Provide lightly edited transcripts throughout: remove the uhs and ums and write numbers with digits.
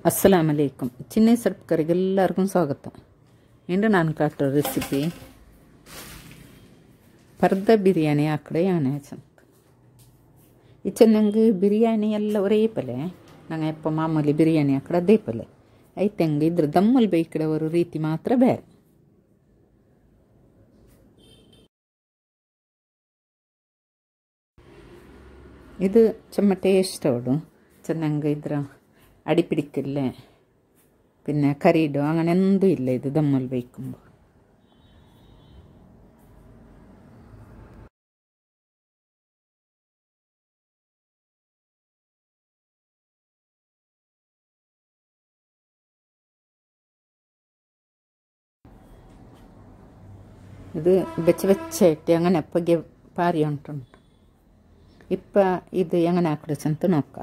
ಅಸ್ಸಲಾಮ್ ಅಲೈಕುಮ್. ಚಿನ್ನಿ ಸರ್ಪ್ಕರಿಗೆ ಎಲ್ಲರಿಗೂ ಸ್ವಾಗತ. ಇಂದು ನಾನು ಕಾಟೋ ರೆಸಿಪಿ ಪರ್ದ ಬಿರಿಯಾನಿ ಆಕಡೆ ಯಾನೆ ಚಂತ ಇಚ್ಚೆ ನಂಗೆ ಬಿರಿಯಾನಿ ಎಲ್ಲ ಒರೇ ಪಲೆ ನಂಗೆ ಎಪ್ಪ ಮಾಮೂಲಿ ಬಿರಿಯಾನಿ ಆಕಡೆ ಅದೇ ಪಲೆ ಐತೆ ಹಂಗೆ ಇದ್ರ ದಮ್ಮಲ್ಲಿ ಬೇಯ್ಕಡೆ ಅವರು ರೀತಿ ಮಾತ್ರ ಬೇರೆ. ഇത് ചുമ ടേസ്റ്റ് ഓടും ചെന്നങ്ങ് ഇത്ര അടിപ്പിടിക്കില്ല പിന്നെ കറിയിടും അങ്ങനെ എന്തും ഇല്ല ഇത് ദമ്മൽ വയ്ക്കുമ്പോൾ. ഇത് വെച്ച് വെച്ചായിട്ട് അങ്ങനെ പൊಗೆ പാരി ಉಂಟುಂಟು. ಇಪ್ಪ ಇದು ಹೆಂಗನೆ ಹಾಕಿದ್ರೆ ಅಂತ ನೋಕ್ಕ.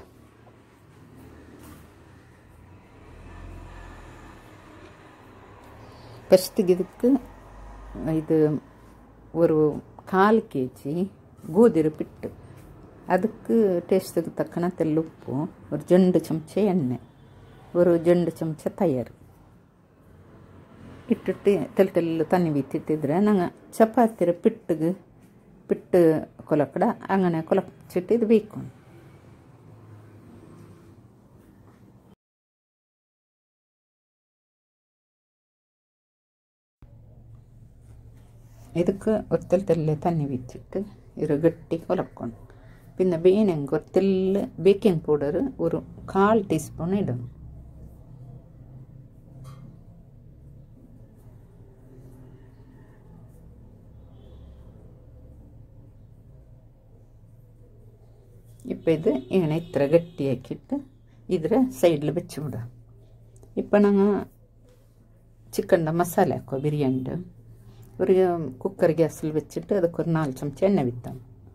ಫಸ್ಟಿಗೆ ಇದಕ್ಕೆ ಇದು ஒரு 1/4 kg ಗೋಧಿರು ಪಿಟ್ಟು, ಅದಕ್ಕೆ ಟೇಸ್ಟಿಗೆ ತಕ್ಕನ ತೆಲ್ಲುಪ್ಪು, ஒரு 2 ಚಮಚ ಎಣ್ಣೆ, ஒரு 2 ಚಮಚ ತಯಾರು ಇಟ್ಟಿಟ್ಟು ತೆಲ್ಲು ತಣ್ಣಿ ಬಿತ್ತಿಟ್ಟಿದ್ರೆ ನಂಗೆ ಚಪಾತಿರ പിട്ട് കൊലക്കട അങ്ങനെ കൊലച്ചിട്ട് ഇത് വേക്കും. ಇದಕ್ಕೆ ഒത്തൽ തന്നി വെച്ചിട്ട് ഇത് ഗട്ടി കൊലക്കണം. പിന്നെ വേണമെങ്കിൽ ഒത്തൽ ബേക്കിംഗ് പൗഡർ ഒരു 1/4 ടീസ്പൂൺ ഇടണം. ഇപ്പം ഇത് ഇങ്ങനെ ഇത്ര ഗട്ടിയാക്കിയിട്ട് ഇതിൽ സൈഡിൽ വെച്ച് വിടാം. ഇപ്പം ഞങ്ങൾ ചിക്കൻ്റെ മസാല ആക്കുക ബിരിയാണിൻ്റെ. ഒരു കുക്കർ ഗ്യാസിൽ വെച്ചിട്ട് അതൊക്കെ ഒരു 4 ചമച്ച എണ്ണ വിത്താം.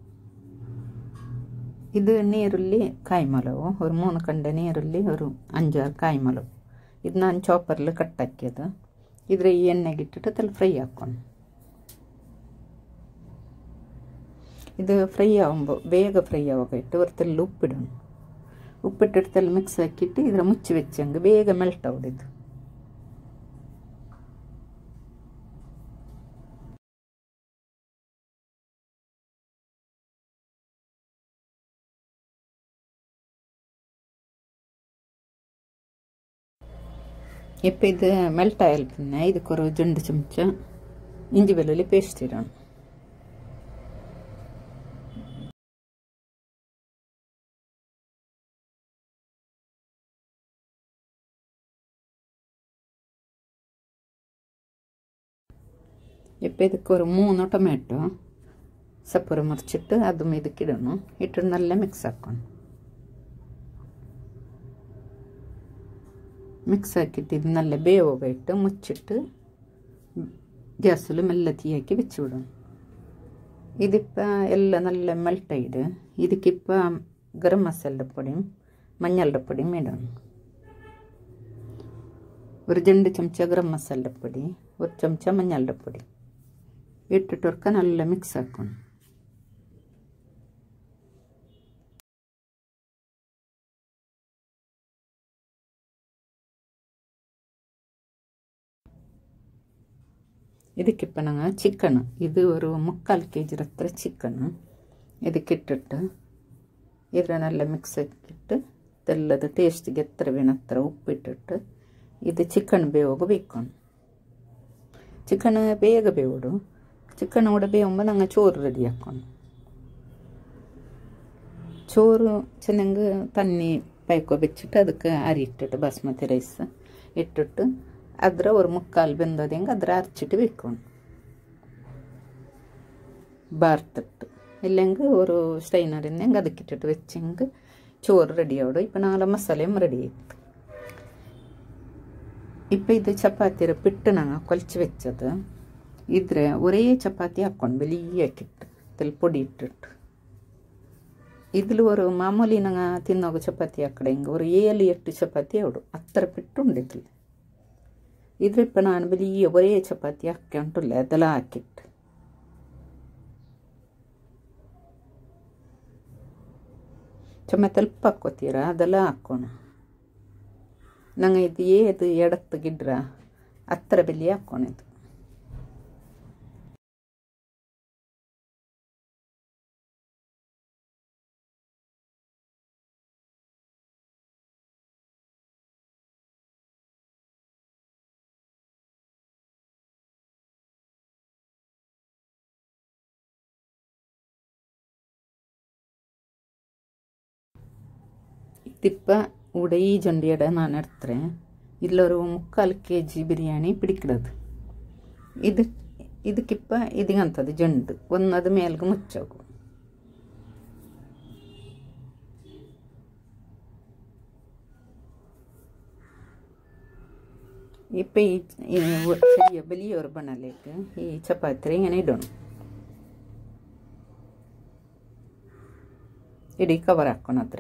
ഇത് നീരുള്ളി കായ്മുളക് ഒരു 3 കണ്ട നീരുള്ളി ഒരു 5-6 കായ്മുളക് ഇത് ನಾನು ചോപ്പറിൽ കട്ടാക്കിയത്. ഇതിൽ ഈ എണ്ണಗೆ ഇട്ടിട്ട് തല ഫ്രൈ ആക്കണം. ഇത് ഫ്രൈ ആകുമ്പോൾ വേഗം ഫ്രൈ ആവാനായിട്ട് ഒരുത്തെല്ലാം ഉപ്പിടണം. ഉപ്പിട്ടെടുത്തെല്ലാം മിക്സ് ആക്കിയിട്ട് ഇതിൽ മുಚ್ಚಿ വെച്ചെങ്കിൽ വേഗം ಮೆಲ್ಟ್ ആവിടിത്. ഇപ്പം ഇത് ಮೆಲ್ಟ್ ആയാൽ പിന്നെ ಇದಕ್కొരു 2 ಚಮಚ ഇഞ്ചി വെളുത്തുള്ളി പേസ്റ്റ് ഇടണം. ഇപ്പം ಇದಕ್ಕೆ ഒരു 3 ಟೊಮೆಟೊ ಸಪೂರ ಮುರಿಚಿಟ್ಟು അതും ಇದಕ್ಕಿಡണം. ഇട്ടിട്ട് നല്ല മിക്സ് ആക്കണം. മിക്സ് ആക്കിയിട്ട് ഇത് നല്ല ಬೇಯೋಗಾയിട്ട് ಮುಚ್ಚಿಟ್ಟು ಗ್ಯಾಸಲ್ಲಿ ಮೆಲ್ಲ തീയാക്കി വെച്ച് വിടണം. ഇതിപ്പോൾ എല്ലാം നല്ല ಮೆಲ್ಟಾಯಿಡು ಇದಕ್ಕಿപ്പോൾ ಗರಂ ಮಸಾಲೆ പൊടിയും മഞ്ഞളുടെ പൊടിയും ഇടണം. ഒരു 2 ചമച്ച ഗരം മസാല പൊടി, 1 ചമച്ച മഞ്ഞളുടെ പൊടി ഇട്ടിട്ടൊക്കെ നല്ല മിക്സ് ആക്കണം. ಇದಕ್ಕಿಪ್ಪ ನಂಗೆ ಚಿಕನ್ ಇದು ഒരു 3/4 kg ಹತ್ರ ಚಿಕನ್ ಇದಕ್ಕಿಟ್ಟಿಟ್ಟು ಇದರ നല്ല ಮಿಕ್ಸ್ ಆಕಿಟ್ಟು ತೆಲ್ಲದ ಟೇಸ್ಟಿಗೆ ಎತ್ತರ ಬೇಣತ್ರ ಉಪ್ಪಿಟ್ಟಿಟ್ಟು ಇದು ಚಿಕನ್ ಬೇಯೋಗಬೇಕು. ಚಿಕನ್ ಬೇಗ ಬೇಯೋಡು. ಚಿಕನ್ ಕೂಡ ಬೇಯುമ്പോൾ ನಂಗೆ ചോറ് ರೆಡಿ ಹಾಕೊಂಡು ചോറ് ಚೆನ್ನಾಗಿ ತಣ್ಣಿ ಪೈಕೋ ಬೆಚ್ಚಿಟ್ಟು ಅದಕ್ಕೆ ಅರಿ ಇಟ್ಟಿಟ್ಟು ಬಾಸ್ಮತಿ ರೈಸ್ ಇಟ್ಟಿಟ್ಟು ಅದರ ഒരു 3/4 ಬೆಂದೋದಂಗೆ ಅದರ ಅರ್ಚಿಟ್ಟು ಬೇಕೊಂಡು ಬಾರ್ತಿಟ್ಟು ಇല്ലെങ്കിൽ ഒരു ಸ್ಟೈನರಿಂದಂಗೆ ಅದಕ್ಕಿಟ್ಟಿಟ್ಟು വെച്ചെങ്കിൽ ചോറ് റെഡി ആവിടും. ഇപ്പം നാളെ മസാലയും റെഡി ആയിട്ട് ഇപ്പം ഇത് ചപ്പാത്തിയുടെ പിട്ട് ഞങ്ങൾ കൊലച്ച് വെച്ചത് ഇದ್ರೆ ഒരേ ചപ്പാത്തി ಹಾಕೊಂಡು വലിയാക്കിಟ್ಟು ತೆಲ್ പൊടി ഇട്ടിട്ട് ഇതിൽ ഒരു ಮಾಮೂಲಿ ഞങ്ങൾ ತಿನ್ನೋಗ ಚಪಾತಿ ಹಾಕಡೆಂಗೆ ഒരു 7-8 ಚಪಾತಿ ಆವಿಡು ಅತ್ತರ ಪಿಟ್ಟುಂಡು ഇതിൽ. ഇതിലിപ്പോൾ ഞാൻ വലിയ ഒരേ ചപ്പാത്തി ಹಾಕೊಂಡಿಲ್ಲ ಅದೆಲ್ಲ ಹಾಕಿಟ್ಟು ಚೊಮ್ಮೆ ತಲ್ಪ ಹಾಕ್ಕೋತೀರ ಅದೆಲ್ಲ ಹಾಕೋಣ. ನಂಗೆ ಇದು ಏದು ಎಡತ್ತು ಗಿಡ್ರ ಹತ್ತರ ಬೆಲ್ಲಿ ಹಾಕ್ಕೊಂಡಿದ್ದು. ತಿಪ್ಪ ಉಡೈ ಜೊಂಡಿಯಡ ನಾನು ಎಡ್ತಾರೆ ಇಲ್ಲೊರು 3/4 kg ಬಿರಿಯಾನಿ ಪಿಡಿಕಿಡೋದು. ಇದಕ್ಕಿಪ್ಪ ಇದಿಗಂತದ್ದು ಜೊಂಡು ಒಂದದು ಮೇಲ್ಗೆ ಮುಚ್ಚೋಗು. ಇಪ್ಪ ಈ ಸರಿಯ ಬಲಿಯೋರು ಬಣಲೇಕ ಈ ಚಪಾತಿ ಹಿಂಗೆ ಇಡೋಣ. ಇಡೀ ಕವರ್ ಹಾಕೋಣದ್ರೆ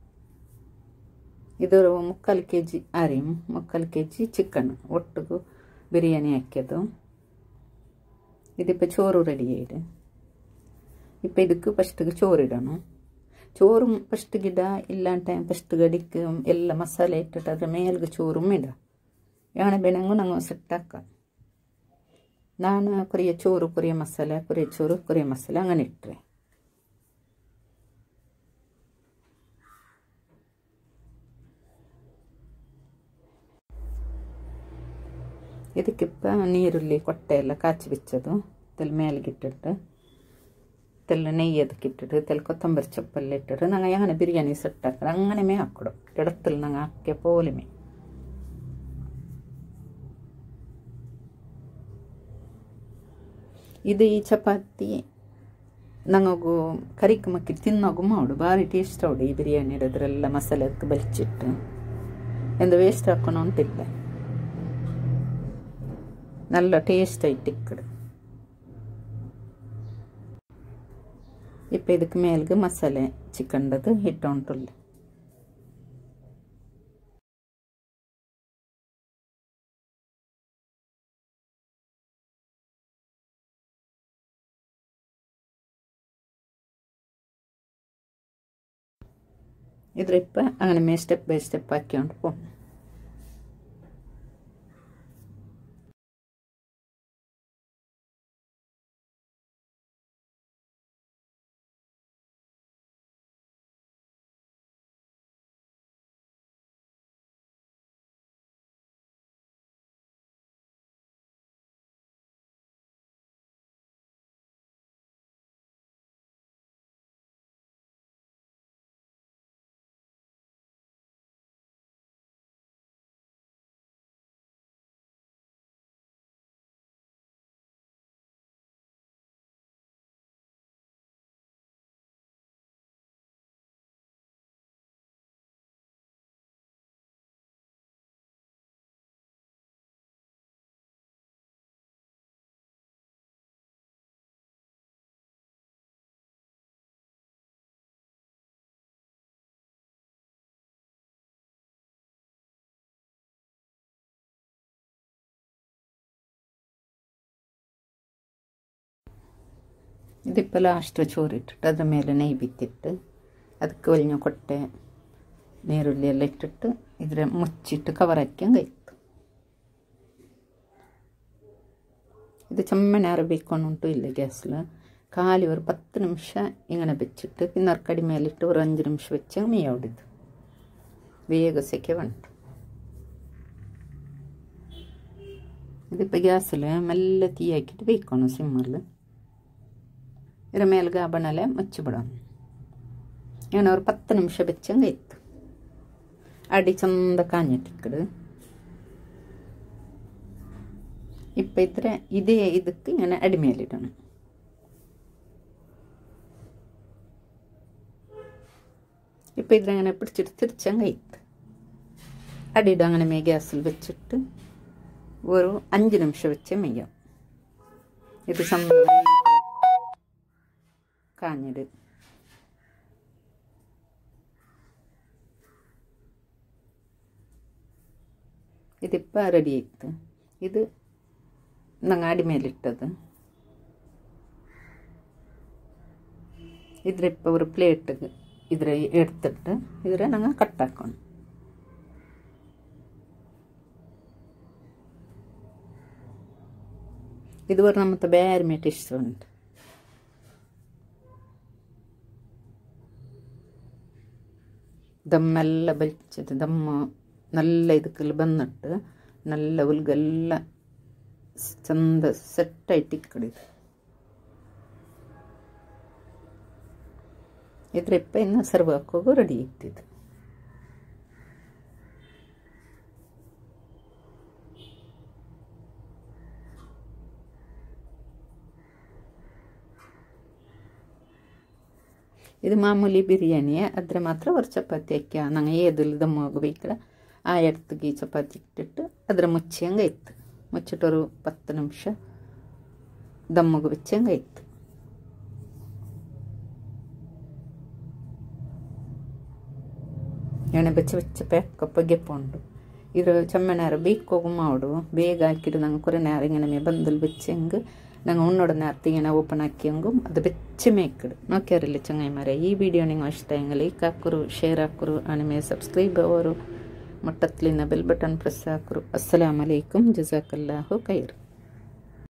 ಇದು 3/4 kg ಅರಿಮ್ 3/4 kg ಚಿಕನ್ ಒಟ್ಟಿಗೂ ಬಿರಿಯಾನಿ ಹಾಕ್ಯದು. ಇದಿಪ್ಪ ಚೋರು ರೆಡಿ ಆಯಿಡು. ಇಪ್ಪ ಇದಕ್ಕೆ ಫಸ್ಟಿಗೆ ಚೋರು ಇಡೋಣ. ಚೋರು ಫಸ್ಟ್ ಗಿಡ ಇಲ್ಲ ಟೈಮ್ ಫಸ್ಟ್ ಗಡಿಗೆ ಎಲ್ಲ ಮಸಾಲೆ ಇಟ್ಟಿಟ್ಟು ಅದ್ರ ಮೇಲ್ಗೆ ಚೋರು ಇಡ ಯಾಣೆ ಬೆಣಂಗು ನಂಗೆ ಸೆಟ್ ಹಾಕ. ನಾನು ಕೊರಿಯ ಚೋರು ಕೊರಿಯ ಮಸಾಲೆ ಕೊರಿಯ ಚೋರು ಕೊರಿಯ ಮಸಾಲೆ ಹಂಗನೆ ಇಟ್ಟರೆ ಇದಕ್ಕಿಪ್ಪ ನೀರುಳ್ಳಿ ಕೊಟ್ಟೆ ಎಲ್ಲ ಕಾಚಿ ಬಿಚ್ಚೋದು ತೆಲ್ ಮೇಲ್ಗಿಟ್ಟಿಟ್ಟು ತೆಲ್ಲ ನೆಯ್ಯಿ ಅದಕ್ಕಿಟ್ಟಿಟ್ಟು ತೆಲ್ ಕೊತ್ತಂಬರಿ ಚಪ್ಪಲ್ಲಿ ಇಟ್ಟಿಟ್ಟು ನಂಗೆ ಯಾನೆ ಬಿರಿಯಾನಿ ಸೆಟ್ ಹಾಕ್ರೆ ಹಂಗನೆ ಮೇ ಹಾಕ್ಕೊಡು ಎಡತ್ತಲ್ಲಿ ನಂಗೆ ಹಾಕಿ ಪೋಲಿಮೆ. ಇದು ಈ ಚಪಾತಿ ನಂಗೂ ಕರಿಕ್ ಮಕ್ಕಿ ತಿನ್ನೋಗು ಮಾಡು ಭಾರಿ ಟೇಸ್ಟ್ ಅವಡು. ಈ ಬಿರಿಯಾನಿ ಇಡೋದ್ರೆಲ್ಲ ಮಸಾಲೆ ಅದಕ್ಕೆ ಬಲಿಚಿಟ್ಟು ಎಂದು ವೇಸ್ಟ್ ಹಾಕೊಂಡು ಹೊಂಟಿದ್ದೆ നല്ല ടേസ്റ്റ് ആയിട്ട് ഇക്കട്. ഇപ്പം ಇದಕ್ಕೆ ಮೇಲ್ಗೆ ಮಸಾಲೆ ಚಿಕನ್ದು ಇಟ್ಟೊಂಟುಲ್ಲ. ಇದ್ರ ಇಪ್ಪ അങ്ങനെ ಮೇ ಸ್ಟೆಪ್ ಬೈ ಸ್ಟೆಪ್ ಹಾಕ್ಕೊಂಡು ಪೋ. ഇതിപ്പോൾ ലാസ്റ്റ് ചോറിട്ടിട്ട് അതിന് മേലെ നെയ്യ് ಬಿತ್ತಿಟ್ಟು ಅದಕ್ಕೆ ಒಳ್ಳೆ ಕೊಟ್ಟೆ ನೀರುಳ್ಳಿ ಎಲ್ಲ ಇಟ್ಟಿಟ್ಟು ಇದ್ರೆ ಮುಚ್ಚಿಟ್ಟು ಕವರ್ ಹಾಕ್ಯಂಗಾಯ್ತು. ಇದು ಚಮ್ಮನೆ ಅರಬೇಕೊಂಡು ಉಂಟು ಇಲ್ಲ ಗ್ಯಾಸ್ಲ ಖಾಲಿ ಒಂದು 10 ನಿಮಿಷ ಇಂಗನೆ ಬೆಚ್ಚಿಟ್ಟು ಪಿನ್ನರ್ ಕಡಿಮೆಯಲ್ಲಿಟ್ಟು ಒಂದು 5 ನಿಮಿಷ ಬೆಚ್ಚಂಗೆ ಮೇಯ ಹೊಡಿದ್ದು ಬೇಗ ಸೆಕೆ ಉಂಟು. ഇതിപ്പോൾ ഗ്യാസിൽ മെല്ലെ തീ ആക്കിയിട്ട് ಬೇಯ್ക്കണം ಸಿಮ್ಮಲ್ಲಿ. ಇದರ ಮೇಲ್ಗೆ ಬಣಲೆ ಮುಚ್ಚಿಬಿಡೋಣ. ಏನೋ ಒಂದು 10 ನಿಮಿಷ ಬೆಚ್ಚಂಗೆ ಇತ್ತು. ಅಡಿ ಚಂದ ಕಾഞ്ഞിട്ടിಕ್ಕಡು ಇಪ್ಪ ಇದ್ರೆ ಇದೇ ಇದಕ್ಕೆ ಇങ്ങനെ ಅಡಿ ಮೇಲಿಡೋಣ. ഇപ്പം ഇതിങ്ങനെ പിടിച്ചിട്ട് തിരിച്ചങ്ങ് ഇട്ട് അടിയിടും. അങ്ങനെ മേ ഗ്യാസിൽ വെച്ചിട്ട് ഒരു 5 നിമിഷം വെച്ച് മെയ്യാം. ഇത് സംഭവം കാഞ്ഞിട്. ഇതിപ്പോൾ റെഡി ആയിತ್ತು. ഇത് ನಂಗೆ ಅಡಿ ಮೇಲಿಟ್ಟದು. ಇದ್ರ ಇಪ್ಪ ഒരു ಪ್ಲೇಟ್ಗೆ ಇದ್ರೆ ಎಡ್ತಿಟ್ಟು ಇದ್ರೆ ನಂಗೆ ಕಟ್ ಹಾಕೊಂಡು ಇದು ಬರ ನಮ್ಮತ್ತ ಬೇರೆ ಮೇಟ್ ಇಷ್ಟ ಉಂಟು ದಮ್ಮೆಲ್ಲ ಬಲ್ಚದು ದಮ್ಮ ನಲ್ಲ ಇದಕ್ಕೆಲ್ಲ ಬಂದಿಟ್ಟು ನಲ್ಲ ಉಲ್ಗೆಲ್ಲ ಚಂದ ಸೆಟ್ ಆಯ್ತು ಇಕ್ಕಡಿದು ಇದ್ರೆಪ್ಪ ಇನ್ನು ಸರ್ವ್ ಹಾಕೋಗು ರೆಡಿ ಇತ್ತಿದ್ದು ಇದು ಮಾಮೂಲಿ ಬಿರಿಯಾನಿ ಅದ್ರ ಮಾತ್ರ ಒಂದು ಚಪಾತಿ ಅಕ್ಕಿ ನಂಗೆ ಏದಿಲ್ಲ ದಮ್ಮ ಹೋಗ್ಬೇಕಲ್ಲ ಆ ಎಡ್ತಿಗೆ ಚಪಾತಿ ಇಟ್ಟಿಟ್ಟು ಅದ್ರ ಮುಚ್ಚಿ ಹಂಗೆ ಇತ್ತು ಮುಚ್ಚಿಟ್ಟರು 10 ನಿಮಿಷ ದಮ್ಮಗು ಬೆಚ್ಚಿ ಹಂಗೆ ಇತ್ತು ಎಣ್ಣೆ ಬೆಚ್ಚ ಬೆಚ್ಚ ಪ್ಯಾಕಪ್ಪ ಗೆಪ್ಪುಂಡು ಇದ್ರ ಚಮ್ಮೆನಾರು ಬೇಕೋಗು ಮಾಡು ಬೇಗ ಹಾಕಿಡು ನಂಗೆ ಕೊರೆ ನಾರಿಂಗ ನಮಗೆ ಬಂದಲ್ ಬೆಚ್ಚಂಗೆ ನಂಗೆ ಉಣ್ಣೋಡ ನಾರ್ತಿಗೆ ನಾವು ಓಪನ್ ಹಾಕಿಯಂಗು ಅದು ಬೆಚ್ಚ ಮೇಕಿಡು ನೋಕ್ಯಾರಿಲ್ಲ ಚಂಗಾಯಿ ಮಾರೆ ಈ ವಿಡಿಯೋ ನಿಂಗೆ ಇಷ್ಟ ಹೆಂಗೆ ಲೈಕ್ ಹಾಕರು ಶೇರ್ ಹಾಕರು ಆಮೇಲೆ ಸಬ್ಸ್ಕ್ರೈಬ್ ಅವರು ಮಟ್ಟತ್ಲಿನ ಬೆಲ್ ಬಟನ್ ಪ್ರೆಸ್ ಹಾಕರು ಅಸ್ಸಲಾಮು ಅಲೈಕುಂ ಜಜಾಕಲ್ಲಾಹು ಖೈರ್